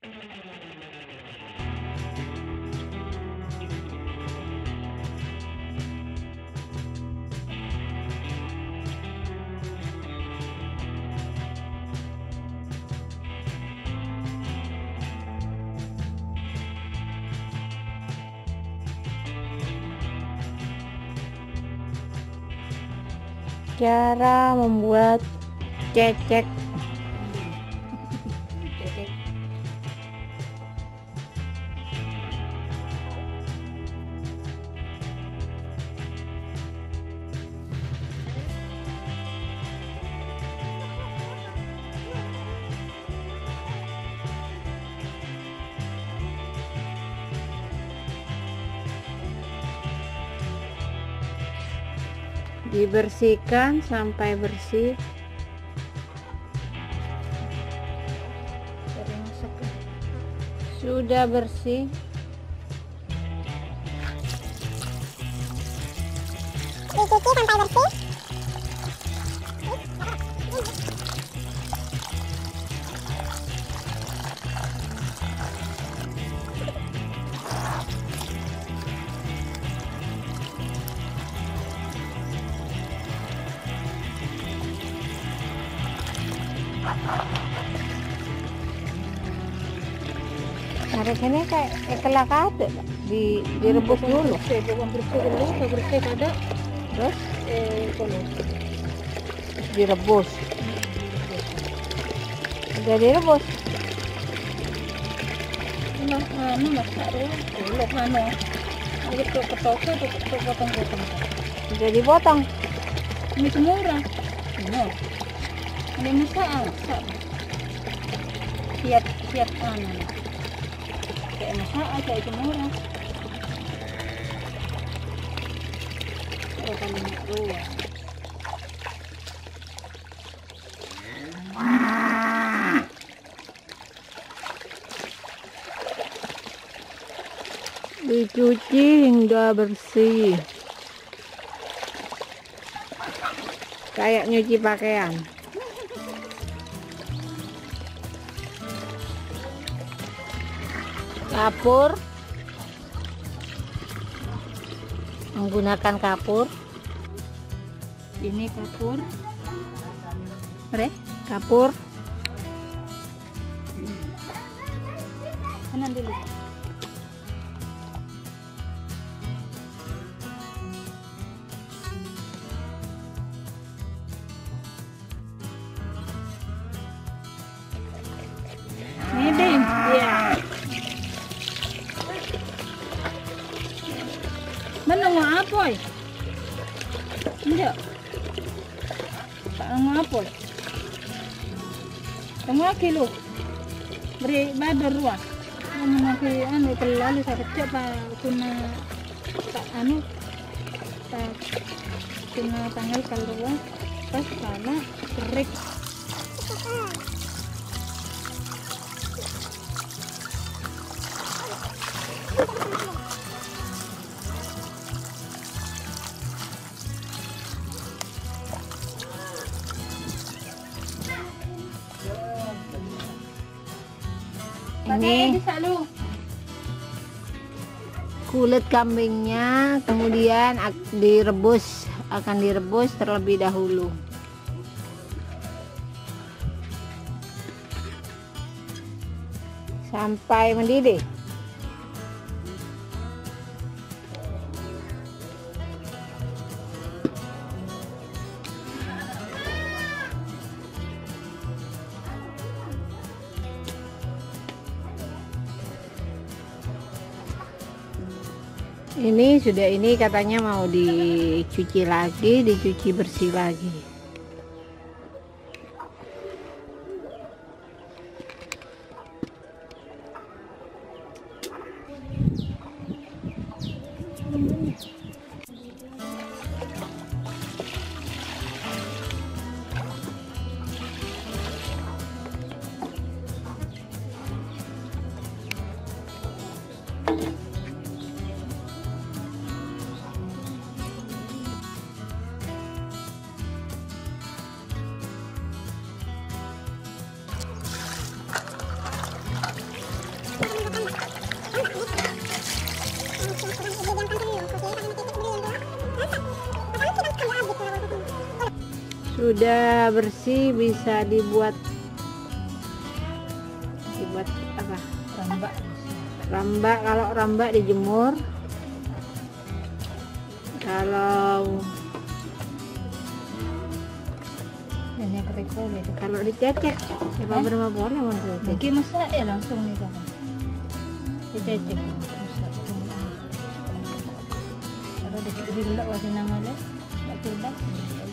Cara membuat cecek. Dibersihkan sampai bersih. Sudah bersih, dicuci sampai bersih. Tarik ini kayak kelak ada, direbus dulu. Bersih ada, Terus direbus. Udah direbus. Udah dipotong. ini semua ini masak siap kayak masak kayak semua paling keluar. Dicuci hingga bersih, kayak nyuci pakaian. Kapur, menggunakan kapur. Ini kapur, Kapur kanan dulu. Ini deh, ya. Mana mau apa? Enggak. Tak mau apa? Kamu lagi lu. Beri badar ruah. Kamu lagi anu terlalu sakit coba kuna tak anu tak kuna tanggal keluar pas karena kerik. ini kulit kambingnya, kemudian akan direbus terlebih dahulu sampai mendidih. Ini katanya mau dicuci lagi, dicuci bersih lagi. sudah bersih bisa dibuat apa? Rambak. Rambak. Kalau rambak dijemur, kalau Ini boleh. kalau dicecek berapa boleh maksudnya? Mungkin masak ya langsung nih kan. Dicecek. Masak. Kalau dicecek dulu wasin nama le. Tak tidak.